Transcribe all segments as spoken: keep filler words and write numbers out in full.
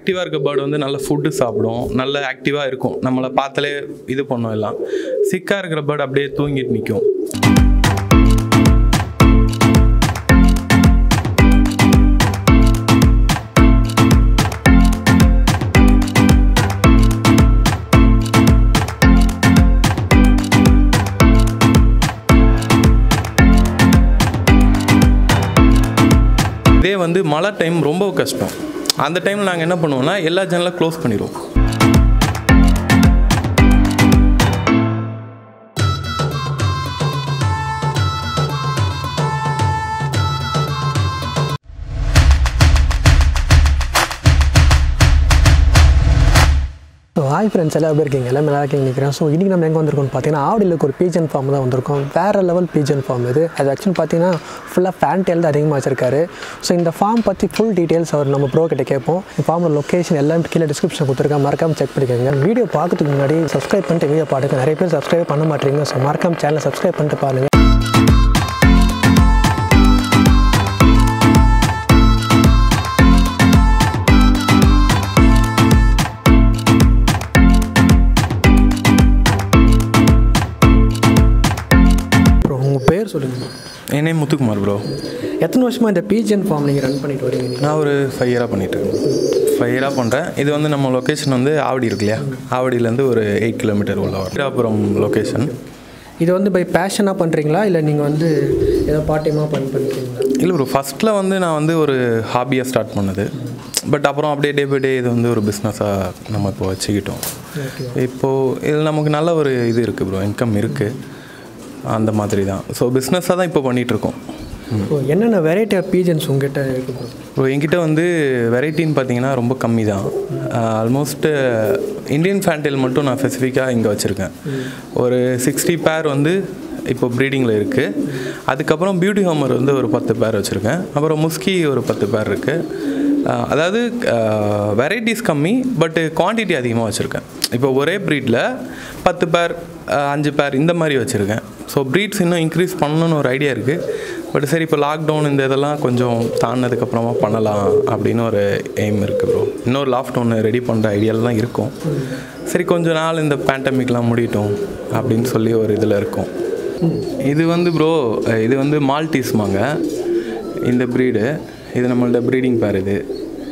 ஆக்டிவாக இருக்க பேர்டு வந்து நல்ல ஃபுட்டு சாப்பிடும், நல்ல ஆக்டிவாக இருக்கும், நம்மளை பார்த்தாலே இது பண்ணோம். எல்லாம் சிக்காக இருக்கிற பேர்டு அப்படியே தூங்கிட்டு நிற்கும். இதே வந்து மழை டைம் ரொம்ப கஷ்டம். அந்த டைமில் நாங்கள் என்ன பண்ணுவோம்னா எல்லா ஜன்னலும் க்ளோஸ் பண்ணிடுவோம். ஹாய் ஃப்ரெண்ட்ஸ், எல்லாம் எப்படி இருக்கீங்க? எல்லாம் நல்லா இருக்கீங்க நினைக்கிறேன். ஸோ இன்றைக்கி நம்ம எங்கே வந்திருக்கோம்னு பார்த்தீங்கன்னா ஆவடியில் ஒரு பீஜன் ஃபார்ம் தான் வந்திருக்கோம். வேறு லெவல் பீஜன் ஃபார்ம் இது. அது ஆக்சுவலி பார்த்தீங்கன்னா ஃபுல்லாக ஃபேன் டெயில் தான் அதிகமாக வச்சிருக்காரு. ஸோ இந்த ஃபார்ம் பற்றி ஃபுல் டீட்டெயில்ஸ் அவர் நம்ம ப்ரோ கிட்ட கேட்போம். இந்த ஃபார்மோட லொக்கேஷன் எல்லாம் கீழே டிஸ்கிரிப்ஷன் கொடுத்துருக்கேன், மறக்காமல் செக் பண்ணிக்கோங்க. வீடியோ பார்க்கறதுக்கு முன்னாடி சப்ஸ்கிரைப் பண்ணிட்டு வீடியோ பாருங்க. நிறைய பேர் சப்ஸ்கிரைப் பண்ண மாட்டீங்க. ஸோ மறக்காமல் சேனலை சப்ஸ்கிரைப் பண்ணிட்டு பாருங்கள். பேர் சொல்லுங்கள். என் நேம் முத்துக்குமார் ப்ரோ. எத்தனை வருஷமாக இந்த பீஜன் ஃபார்ம் நீங்கள் ரன் பண்ணிட்டு வரீங்க? நான் ஒரு ஃபைவ் இயராக பண்ணிட்டு இருக்கேன். ஃபைவ் இயராக பண்ணுறேன். இது வந்து நம்ம லொக்கேஷன் வந்து ஆவடி இருக்கு இல்லையா, ஆவடியிலேருந்து ஒரு எயிட் கிலோமீட்டர் உள்ள வீராபுரம் லொக்கேஷன். இது வந்து பை பேஷனாக பண்ணுறீங்களா இல்லை நீங்கள் வந்து ஏதோ பார்ட் டைமாக பண்ணி பண்ணுறீங்களா? இல்லை ப்ரோ, ஃபஸ்ட்டில் வந்து நான் வந்து ஒரு ஹாபியாக ஸ்டார்ட் பண்ணது. பட் அப்புறம் அப்படியே டே பை டே இது வந்து ஒரு பிஸ்னஸாக நம்ம இப்போ வச்சுக்கிட்டோம். இப்போது இதில் நமக்கு நல்ல ஒரு இது இருக்குது ப்ரோ, இன்கம் இருக்குது. அந்த மாதிரி தான். ஸோ பிஸ்னஸாக தான் இப்போ பண்ணிகிட்ருக்கோம். என்னென்ன வெரைட்டி ஆஃப் பீஜன்ஸ் உங்கள்கிட்ட இருக்குது ப்ரோ? என்கிட்ட வந்து வெரைட்டின்னு பார்த்தீங்கன்னா ரொம்ப கம்மி தான். ஆல்மோஸ்ட்டு இந்தியன் ஃபேன்டெயில் மட்டும் நான் ஸ்பெசிஃபிக்காக இங்கே வச்சுருக்கேன். ஒரு சிக்ஸ்டி பேர் வந்து இப்போ ப்ரீடிங்கில் இருக்குது. அதுக்கப்புறம் பியூட்டி ஹோமர் வந்து ஒரு பத்து பேர் வச்சுருக்கேன். அப்புறம் முஸ்கி ஒரு பத்து பேர் இருக்குது. அதாவது வெரைட்டிஸ் கம்மி, பட்டு குவான்டிட்டி அதிகமாக வச்சுருக்கேன். இப்போ ஒரே ப்ரீடில் பத்து பேர் அஞ்சு பேர் இந்த மாதிரி வச்சுருக்கேன். ஸோ ப்ரீட்ஸ் இன்னும் இன்க்ரீஸ் பண்ணணுன்னு ஒரு ஐடியா இருக்குது. பட் சரி, இப்போ லாக்டவுன் இந்த இதெல்லாம் கொஞ்சம் தாண்டினதுக்கப்புறமா பண்ணலாம் அப்படின்னு ஒரு எய்ம் இருக்குது ப்ரோ. இன்னொரு லாஃப்ட் ஒன்று ரெடி பண்ணுற ஐடியாவில் தான் இருக்கும். சரி, கொஞ்சம் நாள் இந்த பேண்டமிக்லாம் முடியட்டும் அப்படின்னு சொல்லி ஒரு இதில் இருக்கும். இது வந்து ப்ரோ, இது வந்து மால்டீஸ்மாங்க இந்த ப்ரீடு. இது நம்மள்ட்ட ப்ரீடிங் பேர். இது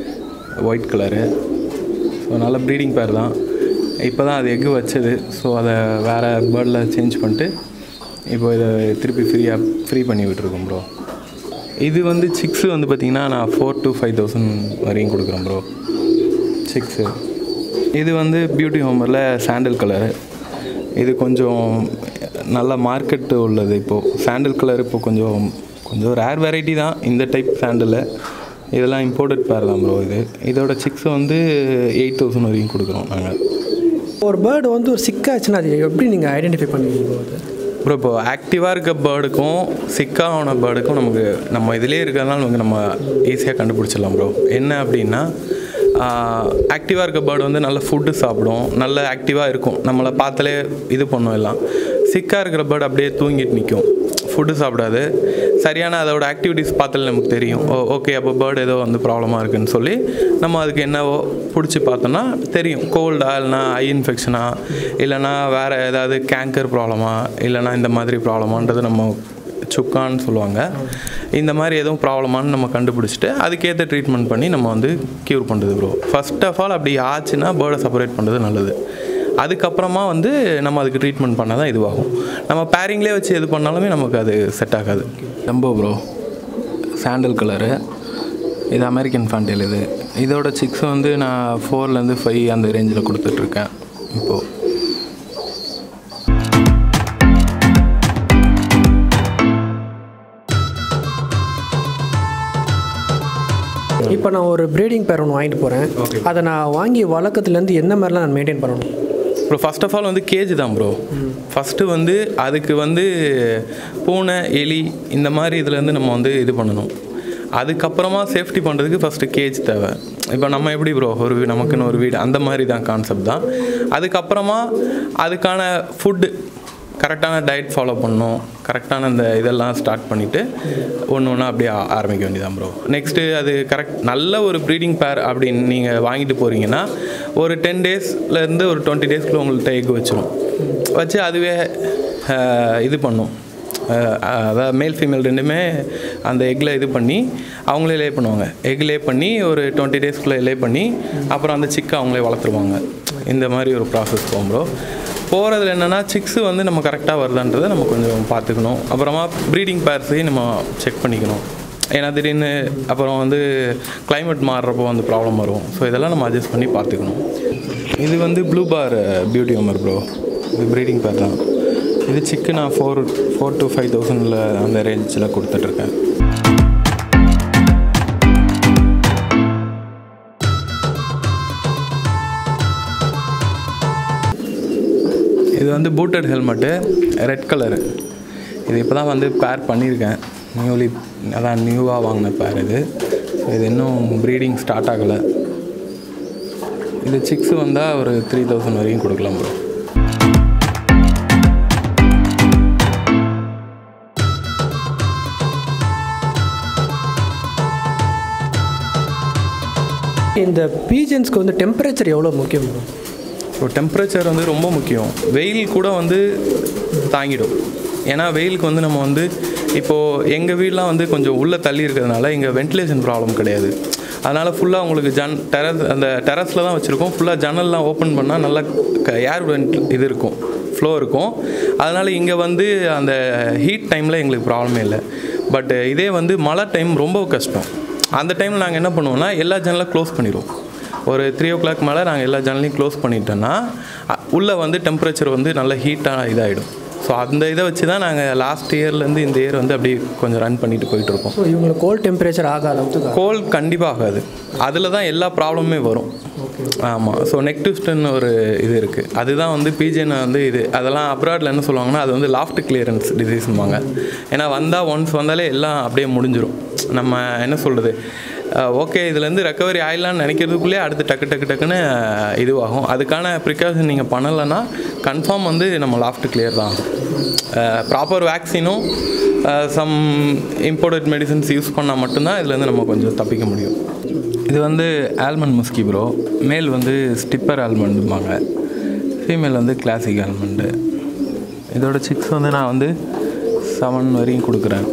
ஒயிட் கலரு. ஸோ நல்ல ப்ரீடிங் பேர் தான். இப்போ தான் அது எக்கு வச்சது. ஸோ அதை வேறு பேர்டில் சேஞ்ச் பண்ணிட்டு இப்போ இதை திருப்பி ஃப்ரீயாக ஃப்ரீ பண்ணி விட்டுருக்கோம் ப்ரோ. இது வந்து சிக்ஸு வந்து பார்த்திங்கன்னா நான் ஃபோர் டு ஃபைவ் தௌசண்ட் வரையும் கொடுக்குறேன் ப்ரோ சிக்ஸு. இது வந்து பியூட்டி ஹோமரில் சாண்டல் கலரு. இது கொஞ்சம் நல்ல மார்க்கெட்டு உள்ளது. இப்போது சாண்டல் கலர் இப்போ கொஞ்சம் கொஞ்சம் ரேர் வெரைட்டி தான் இந்த டைப் சாண்டலு. இதெல்லாம் இம்போர்ட்டட் பேர் தான் ப்ரோ. இது இதோட சிக்ஸ் வந்து எயிட் தௌசண்ட் வரைக்கும் கொடுக்குறோம் நாங்கள். ஒரு பேர்டு வந்து ஒரு சிக்காச்சுன்னா அது எப்படி நீங்கள் ஐடென்டிஃபை பண்ணுவீங்க ப்ரோ? இப்போ ஆக்டிவாக இருக்க பேர்டுக்கும் சிக்கான பேர்டுக்கும் நமக்கு நம்ம இதிலே இருக்கிறதுனால நமக்கு நம்ம ஈஸியாக கண்டுபிடிச்சிடலாம் ப்ரோ. என்ன அப்படின்னா, ஆக்டிவாக இருக்க பேர்டு வந்து நல்ல ஃபுட்டு சாப்பிடும், நல்ல ஆக்டிவாக இருக்கும், நம்மளை பார்த்தாலே இது பண்ணோம். எல்லாம் சிக்காக இருக்கிற பேர்டு அப்படியே தூங்கிட்டு நிற்கும், ஃபுட்டு சாப்பிடாது. சரியான அதோட ஆக்டிவிட்டீஸ் பார்த்தாலே நமக்கு தெரியும். ஓ ஓகே, அப்போ பேர்டு ஏதோ வந்து ப்ராப்ளமாக இருக்குதுன்னு சொல்லி நம்ம அதுக்கு என்னவோ பிடிச்சி பார்த்தோன்னா தெரியும். கோல்டா, இல்லைனா ஐ இன்ஃபெக்ஷனா, இல்லைனா வேறு ஏதாவது கேங்கர் ப்ராப்ளமா, இல்லைனா இந்த மாதிரி ப்ராப்ளமான்றது நம்ம சுக்கான்னு சொல்லுவாங்க. இந்த மாதிரி எதுவும் ப்ராப்ளமானு நம்ம கண்டுபிடிச்சிட்டு அதுக்கேற்ற ட்ரீட்மெண்ட் பண்ணி நம்ம வந்து க்யூர் பண்ணுறது ப்ரோ. ஃபர்ஸ்ட் ஆஃப் ஆல் அப்படி ஆச்சுன்னா பேர்டை செப்பரேட் பண்ணுறது நல்லது. அதுக்கப்புறமா வந்து நம்ம அதுக்கு ட்ரீட்மெண்ட் பண்ணால் தான் இதுவாகும். நம்ம பேரிங்லேயே வச்சு எது பண்ணாலுமே நமக்கு அது செட் ஆகாது. Jumbo bro, sandal colour. இது அமெரிக்கன் ஃபேன்டெயில். இது இதோட சிக்ஸ் வந்து நான் ஃபோர்லேருந்து ஃபைவ் அந்த ரேஞ்சில் கொடுத்துட்ருக்கேன் இப்போது. இப்போ நான் ஒரு ப்ரீடிங் பேர் ஒன்று வாங்கிட்டு போகிறேன். அதை நான் வாங்கி வழக்கத்துலேருந்து என்ன மாதிரிலாம் நான் மெயின்டைன் பண்ணணும் ப்ரோ? ஃபர்ஸ்ட் ஆஃப் ஆல் வந்து கேஜ் தான் ப்ரோ. ஃபஸ்ட்டு வந்து அதுக்கு வந்து பூனை, எலி இந்த மாதிரி இதுலேருந்து நம்ம வந்து இது பண்ணணும். அதுக்கப்புறமா சேஃப்டி பண்ணுறதுக்கு ஃபஸ்ட்டு கேஜ் தேவை. இப்போ நம்ம எப்படி ப்ரோ ஒரு நமக்குன்னு ஒரு வீடு அந்த மாதிரி தான் கான்செப்ட் தான். அதுக்கப்புறமா அதுக்கான ஃபுட்டு கரெக்டான டயட் ஃபாலோ பண்ணணும், கரெக்டான அந்த இதெல்லாம் ஸ்டார்ட் பண்ணிவிட்டு ஒன்று ஒன்றா அப்படியே ஆரம்பிக்க வேண்டியதான் ப்ரோ. நெக்ஸ்ட்டு அது கரெக்ட் நல்ல ஒரு ப்ரீடிங் பேர் அப்படின்னு நீங்கள் வாங்கிட்டு போகிறீங்கன்னா ஒரு டென் டேஸ்லேருந்து ஒரு டுவெண்ட்டி டேஸ்க்குள்ள உங்கள்கிட்ட எக் வச்சிரும். வச்சு அதுவே இது பண்ணும், அதாவது மேல் ஃபீமேல் ரெண்டுமே அந்த எக்கில் இது பண்ணி அவங்களே லே பண்ணுவாங்க. எக் லே பண்ணி ஒரு டுவெண்ட்டி டேஸ்க்குள்ளே லே பண்ணி அப்புறம் அந்த சிக்கை அவங்களே வளர்த்துருவாங்க. இந்த மாதிரி ஒரு ப்ராசஸ் போகும் ப்ரோ. போகிறதுல என்னென்னா சிக்ஸு வந்து நம்ம கரெக்டாக வருதான்றதை நம்ம கொஞ்சம் பார்த்துக்கணும். அப்புறமா ப்ரீடிங் பேர்ஸையும் நம்ம செக் பண்ணிக்கணும். ஏன்னா திடீர்னு அப்புறம் வந்து கிளைமேட் மாறுறப்போ வந்து ப்ராப்ளம் வரும். ஸோ இதெல்லாம் நம்ம அட்ஜஸ்ட் பண்ணி பார்த்துக்கணும். இது வந்து blue bar beauty homer bro. இது ப்ரீடிங் பேர் தான். இது சிக்கு நான் ஃபோர் ஃபோர் டு ஃபைவ் தௌசண்டில் அந்த ரேஞ்சில் கொடுத்துட்ருக்கேன். இது வந்து பூட்டட் ஹெல்மெட்டு, ரெட் கலரு. இது இப்போ தான் வந்து பேர் பண்ணியிருக்கேன், நியூலி அதான் நியூவாக வாங்கின பேர் இது. இது இன்னும் ப்ரீடிங் ஸ்டார்ட் ஆகலை. இது சிக்ஸு வந்தால் ஒரு த்ரீ தௌசண்ட் வரைக்கும் கொடுக்கலாம் ப்ரோ. இந்த பீஜன்ஸ்க்கு வந்து டெம்பரேச்சர் எவ்வளோ முக்கியம் ப்ரோ? ஸோ டெம்பரேச்சர் வந்து ரொம்ப முக்கியம். வெயில் கூட வந்து தாங்கிடும். ஏன்னா வெயிலுக்கு வந்து நம்ம வந்து இப்போது எங்கள் வீடெலாம் வந்து கொஞ்சம் உள்ளே தள்ளி இருக்கிறதுனால இங்கே வென்டிலேஷன் ப்ராப்ளம் கிடையாது. அதனால் ஃபுல்லாக உங்களுக்கு ஜன் டெரஸ் அந்த டெரஸில் தான் வச்சுருக்கோம். ஃபுல்லாக ஜன்னல்லாம் ஓப்பன் பண்ணால் நல்லா ஏர் வென்ட் இது இருக்கும், ஃப்ளோ இருக்கும். அதனால் இங்கே வந்து அந்த ஹீட் டைமில் எங்களுக்கு ப்ராப்ளமே இல்லை. பட் இதே வந்து மழை டைம் ரொம்ப கஷ்டம். அந்த டைமில் நாங்கள் என்ன பண்ணுவோம்னா எல்லா ஜன்னலும் க்ளோஸ் பண்ணிடுவோம். ஒரு த்ரீ ஓ கிளாக் மேலே நாங்கள் எல்லா ஜன்னலையும் க்ளோஸ் பண்ணிட்டோன்னா உள்ளே வந்து டெம்பரேச்சர் வந்து நல்ல ஹீட்டாக இதாகிடும். ஸோ அந்த இதை வச்சு தான் நாங்கள் லாஸ்ட் இயர்லேருந்து இந்த இயர் வந்து அப்படி கொஞ்சம் ரன் பண்ணிட்டு போயிட்டுருக்கோம். ஸோ இவங்களுக்கு கோல்ட் டெம்பரேச்சர் ஆகாது? கோல்ட் கண்டிப்பாக ஆகாது. அதில் தான் எல்லா ப்ராப்ளமே வரும். ஆமாம். ஸோ நெக் ட்விஸ்ட்னு ஒரு இது இருக்குது. அதுதான் வந்து பீஜன் வந்து இது அதெல்லாம் அப்ராடில் என்ன சொல்லுவாங்கன்னா அது வந்து லாஃப்ட் கிளியரன்ஸ் டிசீஸ்ம்பாங்க. ஏன்னா வந்தால் ஒன்ஸ் வந்தாலே எல்லாம் அப்படியே முடிஞ்சிடும். நம்ம என்ன சொல்கிறது, ஓகே இதுலேருந்து ரெக்கவரி ஆகிடலான்னு நினைக்கிறதுக்குள்ளே அடுத்து டக்கு டக்கு டக்குன்னு இதுவாகும். அதுக்கான ப்ரிகாஷன் நீங்கள் பண்ணலைன்னா கன்ஃபார்ம் வந்து நம்ம லாஃப்ட் கிளியர் தான். ப்ராப்பர் வேக்சினும் சம் இம்போர்ட்டட் மெடிசன்ஸ் யூஸ் பண்ணால் மட்டும்தான் இதுலேருந்து நம்ம கொஞ்சம் தப்பிக்க முடியும். இது வந்து ஆல்மண்ட் முஸ்கி ப்ரோ. மேல் வந்து ஸ்டிப்பர் ஆல்மண்டும்பாங்க, ஃபீமேல் வந்து கிளாசிக் ஆல்மண்டு. இதோட சிக்ஸ் வந்து நான் வந்து செவன் வரையும் கொடுக்குறேன்.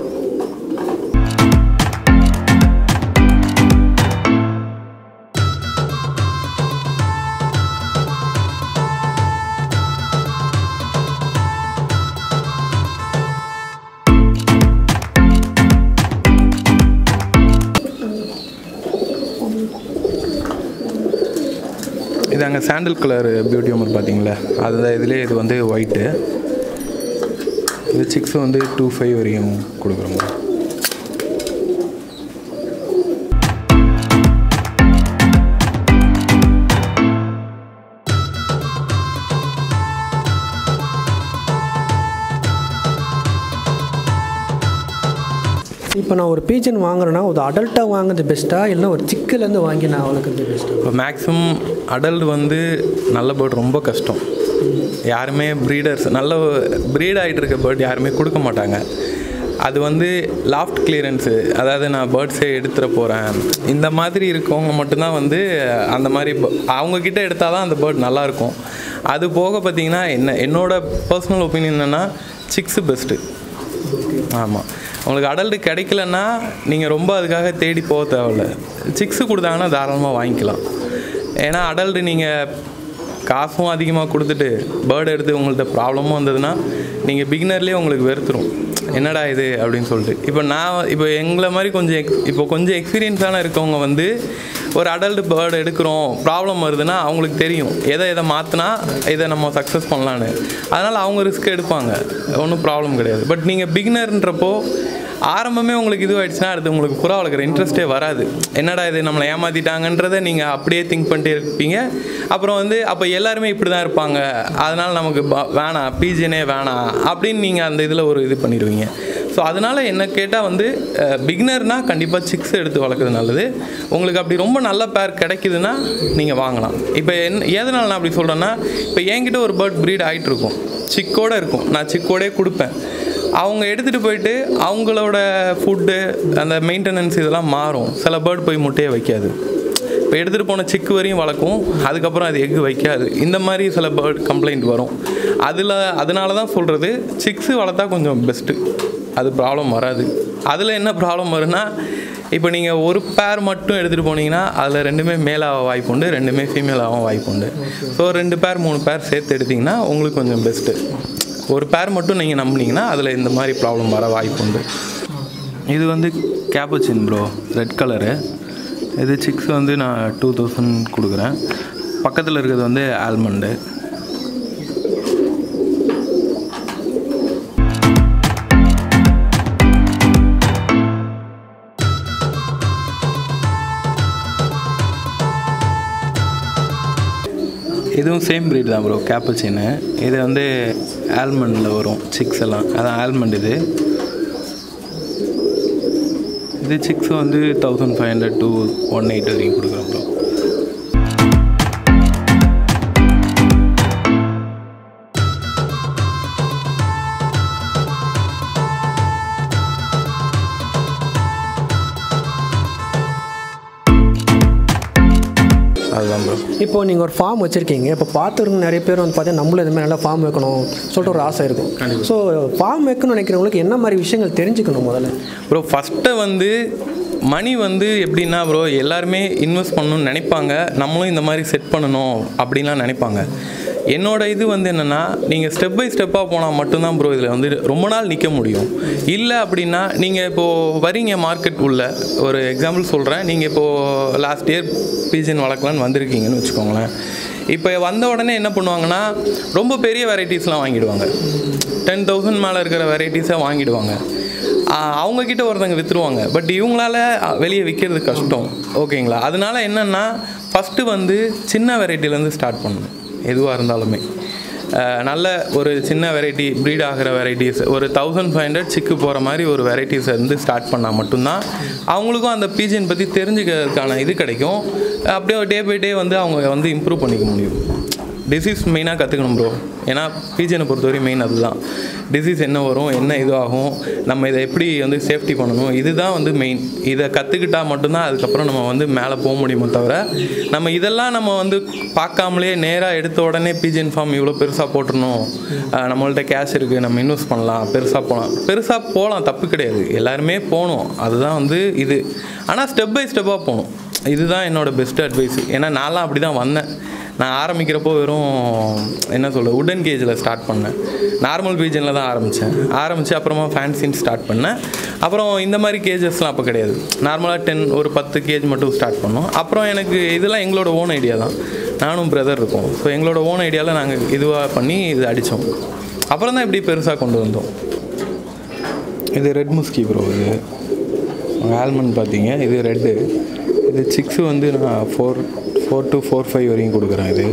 இது அங்கே சாண்டில் கலர் பியூட்டி ஹோமர் பார்த்தீங்களா, அதுதான் இதுலேயே இது வந்து ஒயிட்டு. இது சிக்ஸ் வந்து டூ ஃபைவ் வரையும் கொடுக்குறோங்க. இப்போ நான் ஒரு பீஜன் வாங்குறேன்னா ஒரு அடல்ட்டாக வாங்குறது பெஸ்ட்டாக இல்லை ஒரு சிக்கிலேருந்து வாங்கி நான் வளர்க்குறது பெஸ்ட்டாக? இப்போ மேக்ஸிமம் அடல்ட் வந்து நல்ல பேர்ட் ரொம்ப கஷ்டம். யாருமே ப்ரீடர்ஸ் நல்ல ப்ரீட் ஆகிட்டு இருக்க பேர்ட் யாருமே கொடுக்க மாட்டாங்க. அது வந்து லாஃப்ட் கிளியரன்ஸு, அதாவது நான் பேர்ட்ஸே எடுத்துகிற போகிறேன் இந்த மாதிரி இருக்கவங்க மட்டும்தான் வந்து அந்த மாதிரி அவங்கக்கிட்ட எடுத்தால் தான் அந்த பேர்ட் நல்லாயிருக்கும். அது போக பார்த்திங்கன்னா என்ன என்னோடய பர்சனல் ஒப்பீனியன் என்னென்னா சிக்ஸு பெஸ்ட்டு. ஆமாம். உங்களுக்கு அடல்ட்டு கிடைக்கலன்னா நீங்கள் ரொம்ப அதுக்காக தேடி போக தேவையில்ல. சிக்ஸு கொடுத்தாங்கன்னா தாராளமாக வாங்கிக்கலாம். ஏன்னா அடல்ட்டு நீங்கள் காசும் அதிகமாக கொடுத்துட்டு பேர்டு எடுத்து உங்கள்கிட்ட ப்ராப்ளமும் வந்ததுன்னா நீங்கள் பிகினர்லேயே உங்களுக்கு வெறுத்துரும், என்னடா இது அப்படின்னு சொல்லிட்டு. இப்போ நான் இப்போ எங்களை மாதிரி கொஞ்சம் எக்ஸ் இப்போ கொஞ்சம் எக்ஸ்பீரியன்ஸான இருக்கவங்க வந்து ஒரு அடல்ட் பேர்டு எடுக்கிறோம் ப்ராப்ளம் வருதுன்னா அவங்களுக்கு தெரியும் எதை எதை மாற்றினா இதை நம்ம சக்ஸஸ் பண்ணலான்னு. அதனால் அவங்க ரிஸ்க் எடுப்பாங்க, ஒன்றும் ப்ராப்ளம் கிடையாது. பட் நீங்கள் பிகினர்ன்றப்போ ஆரம்பமே உங்களுக்கு இதுவாகிடுச்சுன்னா அடுத்து உங்களுக்கு புறா வளர்க்குற இன்ட்ரெஸ்ட்டே வராது. என்னடா இது நம்மளை ஏமாற்றிட்டாங்கன்றதை நீங்கள் அப்படியே திங்க் பண்ணிட்டே இருப்பீங்க. அப்புறம் வந்து அப்போ எல்லாருமே இப்படி தான் இருப்பாங்க, அதனால் நமக்கு வேணாம் பீஜனே வேணாம் அப்படின்னு நீங்கள் அந்த இதில் ஒரு இது பண்ணிடுவீங்க. ஸோ அதனால் என்ன கேட்டால் வந்து பிகினர்னால் கண்டிப்பாக சிக்ஸ் எடுத்து வளர்க்குறது நல்லது. உங்களுக்கு அப்படி ரொம்ப நல்ல பேர் கிடைக்குதுன்னா நீங்கள் வாங்கலாம். இப்போ என் எதனால் நான் அப்படி சொல்கிறேன்னா, இப்போ என்கிட்ட ஒரு பேர்ட் ப்ரீட் ஆகிட்டு இருக்கும், சிக்கோடு இருக்கும். நான் சிக்கோடே கொடுப்பேன். அவங்க எடுத்துகிட்டு போயிட்டு அவங்களோட ஃபுட்டு அந்த மெயின்டெனன்ஸ் இதெல்லாம் மாறும். சில பேர்டு போய் முட்டையை வைக்காது. இப்போ எடுத்துகிட்டு போன சிக்கு வரையும் வளர்க்கும், அதுக்கப்புறம் அது எக்கு வைக்காது. இந்த மாதிரி சில பேர்ட் கம்ப்ளைண்ட் வரும். அதில் அதனால தான் சொல்கிறது சிக்ஸு வளர்த்தா கொஞ்சம் பெஸ்ட்டு, அது ப்ராப்ளம் வராது. அதில் என்ன ப்ராப்ளம் வரும்னா, இப்போ நீங்கள் ஒரு பேர் மட்டும் எடுத்துகிட்டு போனீங்கன்னா அதில் ரெண்டுமே மேலாக வாய்ப்புண்டு, ரெண்டுமே ஃபீமேலாகவும் வாய்ப்புண்டு. ஸோ ரெண்டு பேர் மூணு பேர் சேர்த்து எடுத்திங்கன்னா உங்களுக்கு கொஞ்சம் பெஸ்ட்டு. ஒரு பேர் மட்டும் நீங்கள் நம்பினீங்கன்னா அதில் இந்த மாதிரி ப்ராப்ளம் வர வாய்ப்புண்டு. இது வந்து கேப்புச்சின் ப்ரோ, ரெட் கலரு. இது சிக்ஸ் வந்து நான் டூ தௌசண்ட் கொடுக்குறேன். பக்கத்தில் இருக்கிறது வந்து ஆல்மண்டு. இதுவும் சேம் ப்ரீட் தான் ப்ரோ, கேப்புச்சின்னு. இது வந்து ஆல்மண்டில் வரும் சிக்ஸ் எல்லாம், அதான் ஆல்மண்ட். இது இது சிக்ஸ் வந்து thousand five hundred to one eight வரைக்கும் கொடுக்குறோம் ப்ரோ. அதுதான் ப்ரோ. இப்போ நீங்கள் ஒரு ஃபார்ம் வச்சுருக்கீங்க. இப்போ பார்த்துருக்க நிறைய பேர் வந்து பார்த்தீங்கன்னா நம்மளும் இந்த மாதிரி நல்லா ஃபார்ம் வைக்கணும் சொல்லிட்டு ஒரு ஆசை இருக்கும். ஸோ ஃபார்ம் வைக்கணும்னு நினைக்கிறவங்களுக்கு என்ன மாதிரி விஷயங்கள் தெரிஞ்சுக்கணும் முதல்ல? ப்ரோ ஃபஸ்ட்டு வந்து மணி வந்து எப்படின்னா ப்ரோ, எல்லாருமே இன்வெஸ்ட் பண்ணணும்னு நினைப்பாங்க. நம்மளும் இந்த மாதிரி செட் பண்ணணும் அப்படின்லாம் நினைப்பாங்க. என்னோடய இது வந்து என்னென்னா, நீங்கள் ஸ்டெப் பை ஸ்டெப்பாக போனால் மட்டும்தான் ப்ரோ இதில் வந்து ரொம்ப நாள் நிற்க முடியும். இல்லை அப்படின்னா நீங்கள் இப்போது வரீங்க மார்க்கெட் உள்ள, ஒரு எக்ஸாம்பிள் சொல்கிறேன். நீங்கள் இப்போது லாஸ்ட் இயர் பீஜன் வளர்க்கலான்னு வந்திருக்கீங்கன்னு வச்சுக்கோங்களேன். இப்போ வந்த உடனே என்ன பண்ணுவாங்கன்னா, ரொம்ப பெரிய வெரைட்டிஸ்லாம் வாங்கிடுவாங்க. டென் தௌசண்ட் மேலே இருக்கிற வெரைட்டிஸாக வாங்கிடுவாங்க. அவங்கக்கிட்ட ஒருத்தங்க விற்றுருவாங்க. பட் இவங்களால வெளியே விற்கிறது கஷ்டம். ஓகேங்களா? அதனால என்னென்னா, ஃபஸ்ட்டு வந்து சின்ன வெரைட்டிலேருந்து ஸ்டார்ட் பண்ணணும். எதுவாக இருந்தாலுமே நல்ல ஒரு சின்ன வெரைட்டி, ப்ரீட் ஆகிற வெரைட்டிஸ், ஒரு தௌசண்ட் ஃபைவ் ஹண்ட்ரட் சிக்கு போகிற மாதிரி ஒரு வெரைட்டிஸை வந்து ஸ்டார்ட் பண்ணால் மட்டும்தான் அவங்களுக்கும் அந்த பீஜன் பற்றி தெரிஞ்சுக்கிறதுக்கான இது கிடைக்கும். அப்படியே டே பை டே வந்து அவங்க வந்து இம்ப்ரூவ் பண்ணிக்க முடியும். டிசீஸ் மெயினாக கற்றுக்கணும் ப்ரோ. ஏன்னா பீஜனை பொறுத்தவரை மெயின் அதுதான். டிசீஸ் என்ன வரும், என்ன இதுவாகும், நம்ம இதை எப்படி வந்து சேஃப்டி பண்ணணும், இதுதான் வந்து மெயின். இதை கற்றுக்கிட்டால் மட்டும்தான் அதுக்கப்புறம் நம்ம வந்து மேலே போக முடியுமோ தவிர, நம்ம இதெல்லாம் நம்ம வந்து பார்க்காமலே நேராக எடுத்த உடனே பீஜன் ஃபார்ம் இவ்வளோ பெருசாக போட்டுருணும், நம்மள்ட்ட கேஷ் இருக்குது, நம்ம இன்வெஸ்ட் பண்ணலாம், பெருசாக போகலாம். பெருசாக போகலாம், தப்பு கிடையாது, எல்லாருமே போகணும். அதுதான் வந்து இது. ஆனால் ஸ்டெப் பை ஸ்டெப்பாக போகணும். இதுதான் என்னோடய பெஸ்ட் அட்வைஸ். ஏன்னா நான்லாம் அப்படி தான் வந்தேன். நான் ஆரம்பிக்கிறப்போ வெறும் என்ன சொல்ல உடன் கேஜில் ஸ்டார்ட் பண்ணேன். நார்மல் பீஜனில் தான் ஆரம்பித்தேன். ஆரம்பித்து அப்புறமா ஃபேன்சின்னு ஸ்டார்ட் பண்ணேன். அப்புறம் இந்த மாதிரி கேஜஸ்லாம் அப்போ கிடையாது. நார்மலாக டென் ஒரு பத்து கேஜ் மட்டும் ஸ்டார்ட் பண்ணோம். அப்புறம் எனக்கு இதெல்லாம் எங்களோட ஓன் ஐடியா தான். நானும் பிரதர் இருக்கோம். ஸோ எங்களோட ஓன் ஐடியாவில் நாங்கள் இதுவாக பண்ணி இது அடித்தோம். அப்புறம் தான் இப்படி பெருசாக கொண்டு வந்தோம். இது ரெட் முஸ்கி ப்ரோ. இது ஆல்மண்ட் பார்த்தீங்க, இது ரெட்டு. இது சிக்ஸு வந்து நான் four four to four five வரையும் கொடுக்குறேன். இது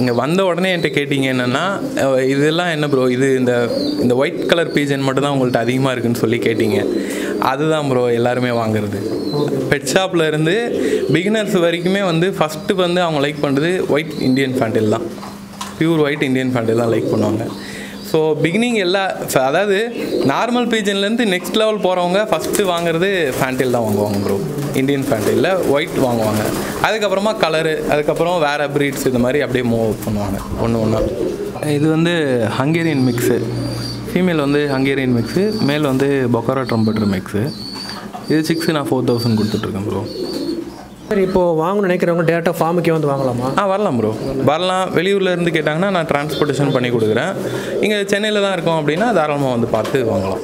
நீங்கள் வந்த உடனே என்கிட்ட கேட்டிங்க என்னென்னா இதெல்லாம் என்ன ப்ரோ இது இந்த இந்த ஒயிட் கலர் பீஜன் மட்டும் தான் உங்கள்கிட்ட அதிகமாக இருக்குதுன்னு சொல்லி கேட்டிங்க. அதுதான் ப்ரோ எல்லாருமே வாங்குறது. பெட் ஷாப்பில் இருந்து பிகினர்ஸ் வரைக்குமே வந்து ஃபஸ்ட்டு வந்து அவங்க லைக் பண்ணுறது ஒயிட் இந்தியன் ஃபேண்டில் தான், பியூர் ஒயிட் இந்தியன் ஃபேண்டில் தான் லைக் பண்ணுவாங்க. ஸோ பிகினிங் எல்லா அதாவது நார்மல் பீஜன்லேருந்து நெக்ஸ்ட் லெவல் போகிறவங்க ஃபஸ்ட்டு வாங்குறது ஃபேண்டில் தான் வாங்குவாங்க ப்ரோ. இந்தியன் ஃபேண்டில் ஒயிட் வாங்குவாங்க, அதுக்கப்புறமா கலரு, அதுக்கப்புறம் வேறு ப்ரீட்ஸ் இது மாதிரி அப்படியே மூவ் பண்ணுவாங்க ஒன்று ஒன்றா. இது வந்து ஹங்கேரியன் மிக்ஸு, ஃபீமேல் வந்து ஹங்கேரியன் மிக்ஸு, மேல் வந்து பொக்காரோ ட்ரம்பட்டர் மிக்ஸு. இது சிக்ஸு நான் ஃபோர் தௌசண்ட் கொடுத்துட்ருக்கேன் ப்ரோ. சரி, இப்போது வாங்கணும்னு நினைக்கிறவங்க டேரெக்டாக ஃபார்முக்கே வந்து வாங்கலாமா? ஆ வரலாம் ப்ரோ, வரலாம். வெளியூரில் இருந்து கேட்டாங்கன்னா நான் டிரான்ஸ்போர்ட்டேஷன் பண்ணி கொடுக்குறேன். இங்கே சென்னையில் தான் இருக்கோம் அப்படின்னா தாராளமாக வந்து பார்த்து வாங்கலாம்.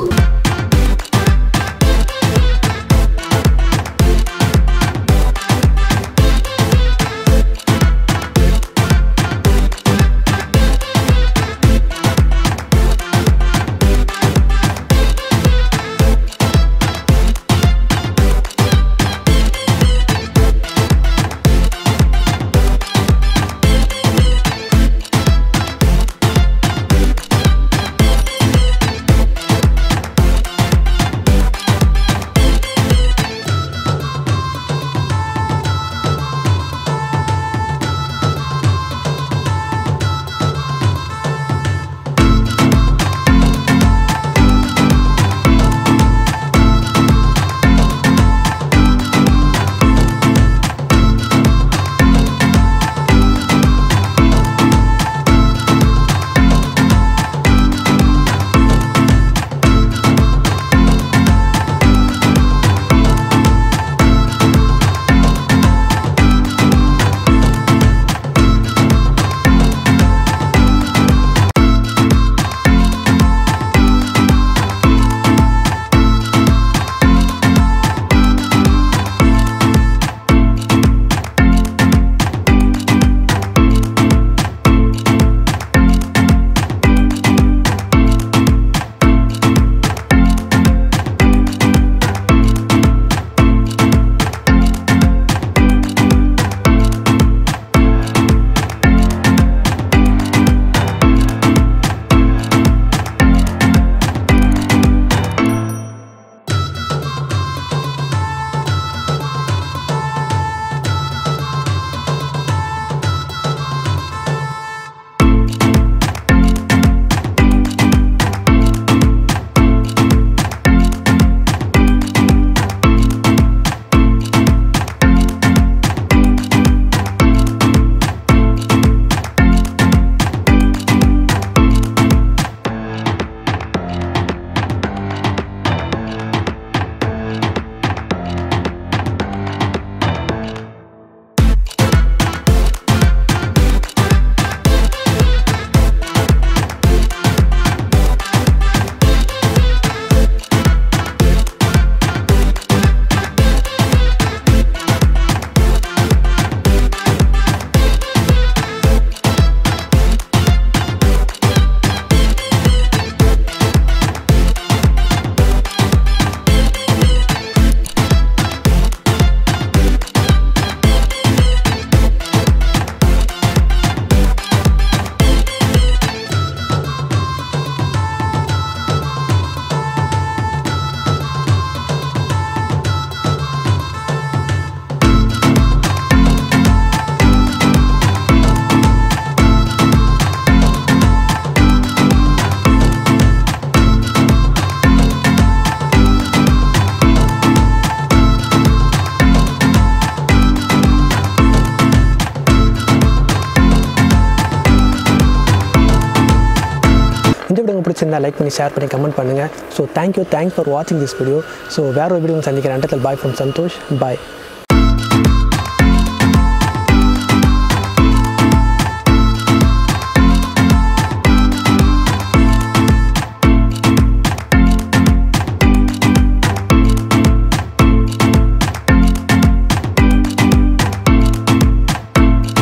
இந்த வீடியோ உங்களுக்கு பிடிச்சிருந்தா லைக் பண்ணி ஷேர் பண்ணி கமெண்ட் பண்ணுங்கள். ஸோ தேங்க்யூ தேங்க்ஸ் ஃபார் வாட்சிங் திஸ் வீடியோ. ஸோ வேறு ஒரு வீடியோ சந்திக்கிறேன். அண்டத்தில் பாய் ஃப்ரம் சந்தோஷ். பாய்.